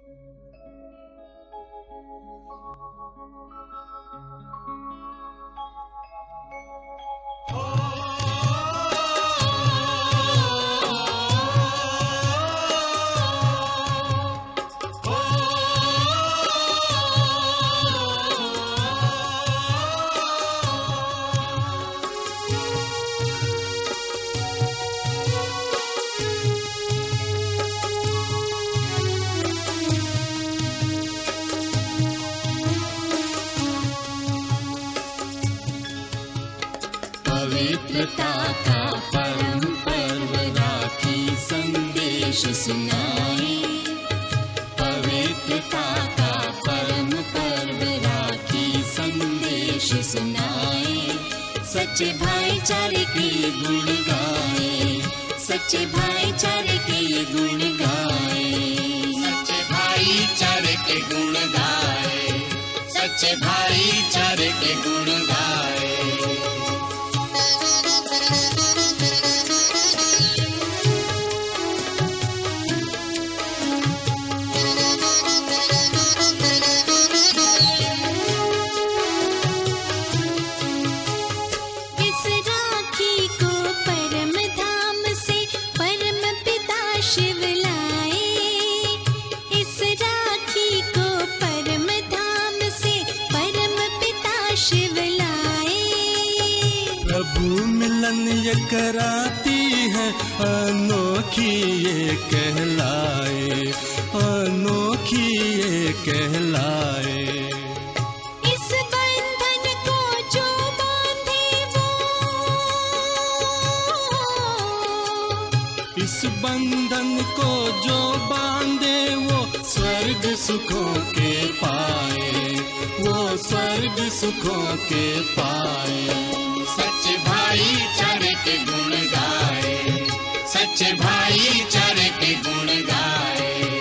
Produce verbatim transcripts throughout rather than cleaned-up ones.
पवित्रता का परम पर्व राखी संदेश सुनाए। पवित्रता का परम पर्व राखी संदेश सुनाए। सच्चे भाईचारे के गुण गाए, सच्चे भाईचारे के गुण गाए, सच्चे भाईचारे के गुण गाए, सच्चे भाईचारे के गुण गाए। प्रभु मिलन ये कराती है, अनोखी ये कहलाए, अनोखी ये कहलाए। इस बंधन को जो बांधे वो, इस बंधन को जो बांधे वो स्वर्ग सुखों के पाए, वो स्वर्ग सुखों के पाए। सच्चे भाईचारे के गुण गाए, सच्चे भाईचारे के गुण गाए।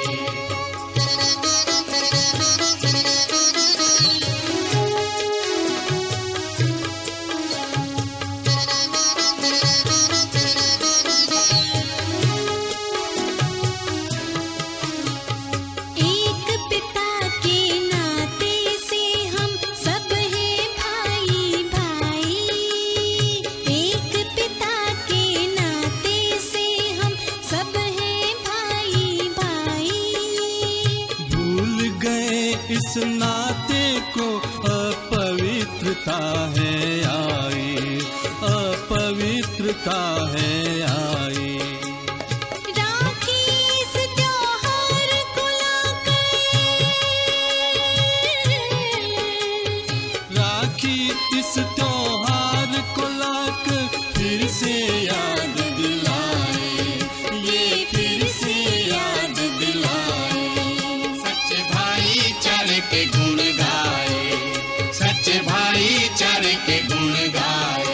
इस नाते को अपवित्रता है आई, अपवित्रता है आई। राखी इस त्योहार को लाकर, राखी इस त्योहार को लाकर फिर से याद दिलाए, ये फिर से याद दिलाए। सच्चे भाईचारे के गुण गाए, सच्चे भाईचारे के गुण गाए।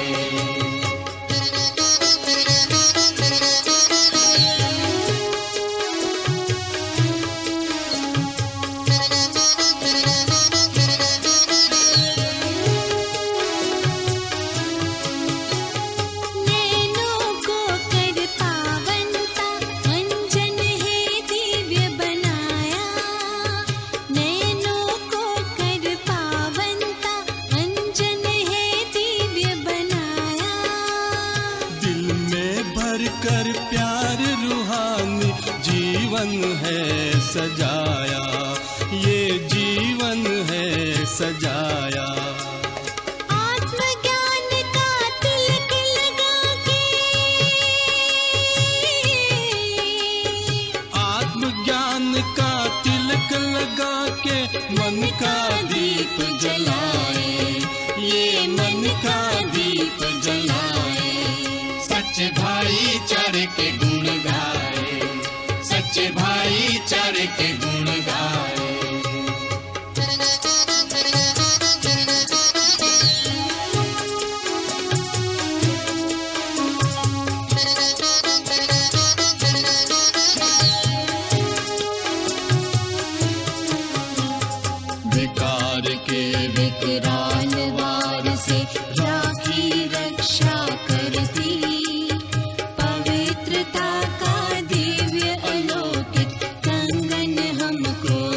कर प्यार रूहानी जीवन है सजाया, ये जीवन है सजाया। आत्मज्ञान का तिलक लगा के, आत्मज्ञान का तिलक लगा के मन का दीप जलाए, ये मन का दीप जलाए। सच्चे भाईचारे के गुण गाए, सच्चे भाईचारे के गुण गाए। विकार के विकराल वार से राखी रक्षा करती, पवित्रता का दिव्य अलौकिक कंगन हमको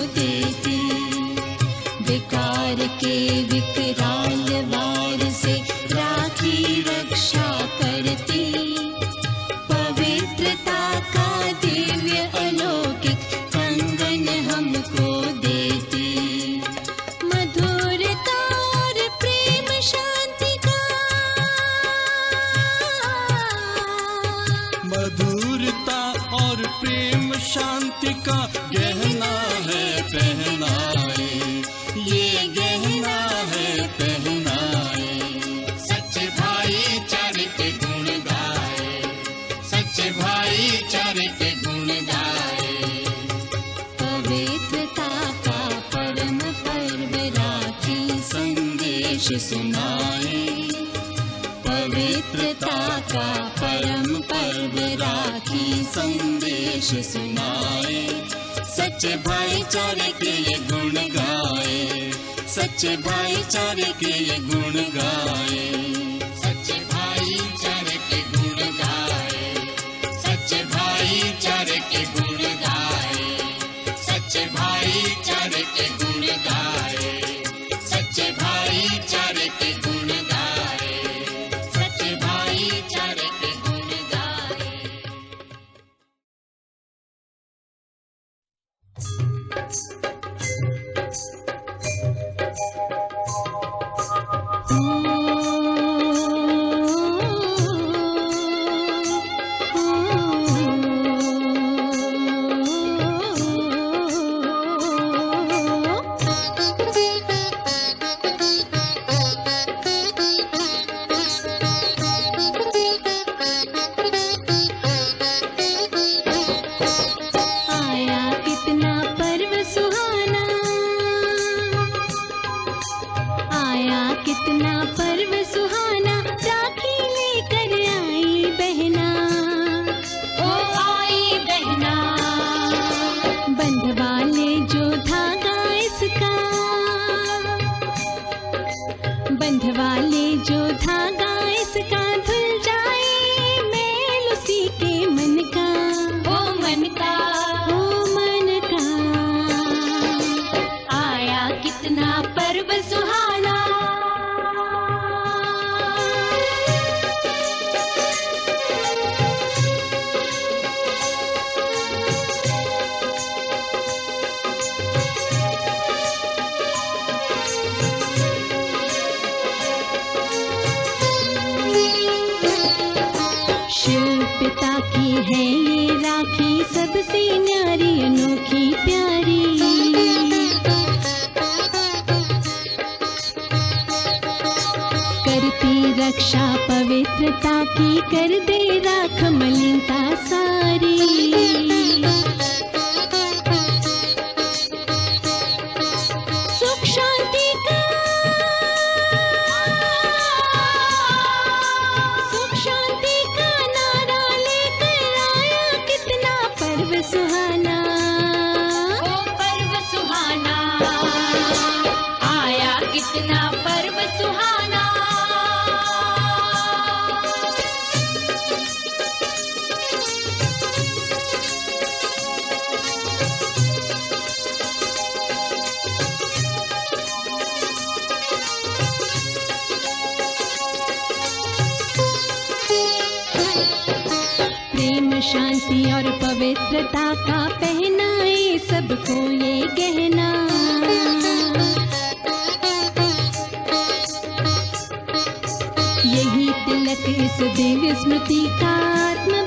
मधुरता और प्रेम शांति का गहना है पहनाए, ये गहना है पहनाए। सच्चे भाईचारे के गुण गाए, सच्चे भाईचारे के गुण गाए। पवित्रता का परम पर्व राखी संदेश सुनाए, पवित्रता का परम पर्व राखी संदेश सुनाए। सच्चे भाईचारे के ये गुण गाए, सच्चे भाईचारे के ये गुण गाए। सच्चे भाईचारे के गुण गाए, सच्चे भाईचारे के गुण गाए। सच्चे भाईचारे के गुण गाए, सच्चे भाईचारे के गुण गाए। सच्चे भाईचारे के गुण गाए। आया कितना पर्व सुहाना, आया कितना पर्व सुहाना, राखी लेकर आई बहना, ओ आई बहना। बंधवा ले जो धागा इसका, बंधवा ले जो धागा इसका, धुल जाए मैल उसी के मन का, ओ मन का, ओ मन का। आया कितना पर्व सुहाना। शिव पिता की है ये राखी, सबसे न्यारी अनोखी प्यारी। करती रक्षा पवित्रता की, कर दे राख मलिनता सारी। सुख शांति का, सुख शांति का नारा लेकर आया कितना पर्व सुहाना, ओ पर्व सुहाना। आया कितना पर्व सुहाना। प्रेम शांति और पवित्रता का पहनाए सबको ये गहना। यही तिलक इस दिव्य स्मृति का, आत्म